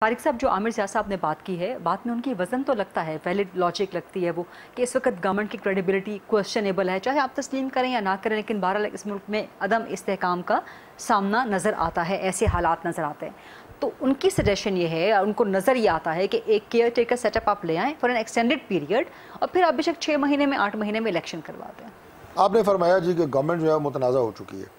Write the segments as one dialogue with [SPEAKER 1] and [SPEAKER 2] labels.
[SPEAKER 1] طارق صاحب، جو عامر سیاح صاحب نے بات کی ہے، بات میں ان کی وزن تو لگتا ہے، ویلڈ لاجک لگتی ہے وہ، کہ اس وقت گورنمنٹ کی کریڈیبلٹی کوسچنیبل ہے، چاہے آپ تسلیم کریں یا نہ کریں، لیکن بہرحال اس ملک میں عدم استحکام کا سامنا نظر آتا ہے، ایسے حالات نظر آتے ہیں. تو ان کی سجیشن یہ ہے، ان کو نظر یہ آتا ہے کہ ایک کیئر ٹیکر سیٹ اپ آپ لے آئیں فار این ایکسٹینڈیڈ پیریڈ، اور پھر آپ بے شک 6 مہینے میں 8 مہینے میں الیکشن کروا دیں.
[SPEAKER 2] آپ نے فرمایا جی کہ گورنمنٹ جو ہے متنازع ہو چکی ہے.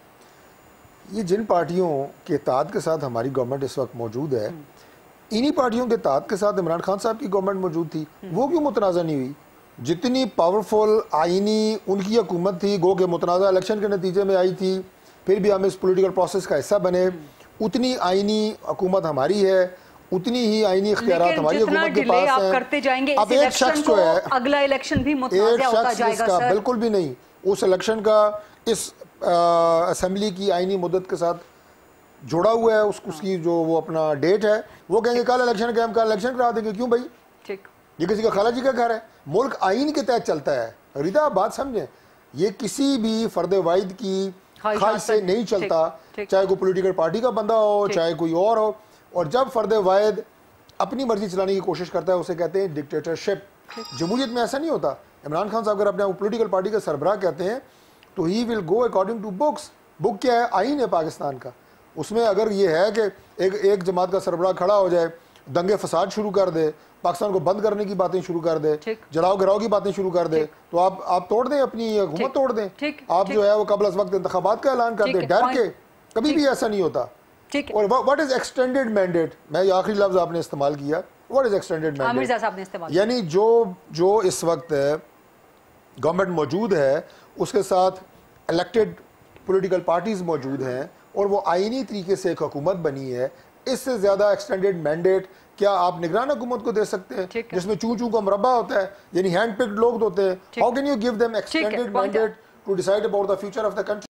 [SPEAKER 2] یہ جن پارٹیوں کے اتحاد کے ساتھ ہماری گورنمنٹ اس وقت موجود ہے، انہی پارٹیوں کے اتحاد کے ساتھ عمران خان صاحب کی گورنمنٹ موجود تھی، وہ کیوں متنازع نہیں ہوئی؟ جتنی پاورفل آئینی ان کی حکومت تھی، گو کہ متنازع الیکشن کے نتیجے میں آئی تھی، پھر بھی ہم اس پولیٹیکل پروسیس کا حصہ بنے، اتنی آئینی حکومت ہماری ہے، اتنی ہی آئینی اختیارات ہماری حکومت کے پاس ہیں.
[SPEAKER 1] کرتے جائیں گے
[SPEAKER 2] اب ایک شخص جو ہے،
[SPEAKER 1] اگلا الیکشن بھی متنازع
[SPEAKER 2] ایک
[SPEAKER 1] ہوتا
[SPEAKER 2] شخص
[SPEAKER 1] جائے
[SPEAKER 2] اس
[SPEAKER 1] گا.
[SPEAKER 2] کا بالکل بھی نہیں، اس الیکشن کا اس اسمبلی کی آئینی مدت کے ساتھ جوڑا ہوا ہے، اس کی جو وہ اپنا ڈیٹ ہے، وہ کہیں گے کل الیکشن کے ہم کل الیکشن کرا دیں گے. کیوں بھائی؟ یہ کسی کا خالہ جی کا گھر ہے، ملک آئین کے تحت چلتا ہے. ریتا آپ بات سمجھیں، یہ کسی بھی فرد واحد کی خواہش سے نہیں چلتا، چاہے کوئی پولیٹیکل پارٹی کا بندہ ہو، چاہے کوئی اور ہو. اور جب فرد واحد اپنی مرضی چلانے کی کوشش کرتا ہے، اسے کہتے ہیں ڈکٹیٹرشپ. جمہوریت میں ایسا نہیں ہوتا. عمران خان صاحب اگر اپنے پولیٹیکل پارٹی کا سربراہ کہتے ہیں تو he will go according to books. Book کیا ہے؟ آئین ہے پاکستان کا. اس میں اگر یہ ہے کہ ایک جماعت کا سربراہ کھڑا ہو جائے، دنگے فساد شروع کر دے، پاکستان کو بند کرنے کی باتیں شروع کر دے، جلاؤ گراؤ کی باتیں شروع کر دے، تو آپ توڑ دیں، اپنی حکومت توڑ دیں. آپ جو ہے وہ قبل از وقت انتخابات کا اعلان کر دیں ڈر کے. کبھی بھی ایسا نہیں ہوتا. اور واٹ از ایکسٹینڈیڈ مینڈیٹ؟ میں یہ آخری لفظ آپ نے استعمال کیا، واٹ از ایکسٹینڈیڈ مینڈیٹ؟ یعنی جو اس وقت گورنمنٹ موجود ہے اس کے ساتھ الیکٹڈ پولیٹیکل پارٹیز موجود ہیں اور وہ آئینی طریقے سے ایک حکومت بنی ہے. اس سے زیادہ ایکسٹینڈیڈ مینڈیٹ کیا آپ نگران حکومت کو دے سکتے ہیں جس میں چون کا مربع ہوتا ہے، یعنی ہینڈ پکڈ لوگ ہوتے ہیں؟ How can you give them extended mandate to decide about the future of the country?